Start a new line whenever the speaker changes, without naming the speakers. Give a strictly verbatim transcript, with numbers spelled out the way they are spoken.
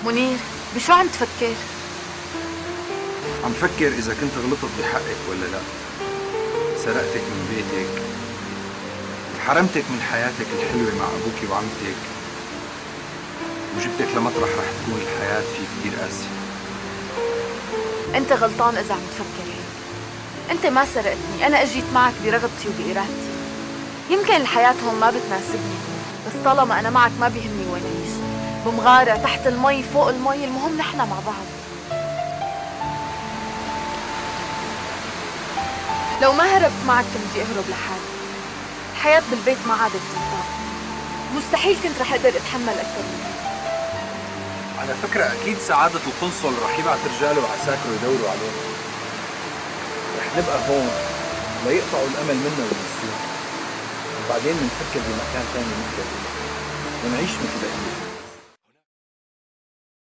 منير، بشو عم تفكر؟
عم فكر إذا كنت غلطت بحقك ولا لا. سرقتك من بيتك، حرمتك من حياتك الحلوة مع أبوك وعمتك، وجبتك لمطرح رح تكون الحياة فيه كتير قاسية.
أنت غلطان إذا عم تفكر هيك. أنت ما سرقتني، أنا أجيت معك برغبتي وبإرادتي. يمكن الحياة هون ما بتناسبني، بس طالما أنا معك ما بيهمني وين أعيش، بمغارة، تحت المي، فوق المي، المهم نحن مع بعض. لو ما هربت معك كنت بدي أهرب لحالي. الحياة بالبيت ما عادت تنطاق، مستحيل كنت رح أقدر أتحمل أكثر من هيك.
على فكرة أكيد سعادة القنصل رح يبعت رجاله وعساكره يدوروا علينا. رح نبقى هون ليقطعوا الأمل منا وينسونا، وبعدين بنفكر بمكان ثاني نحلم ونعيش مثل بقية.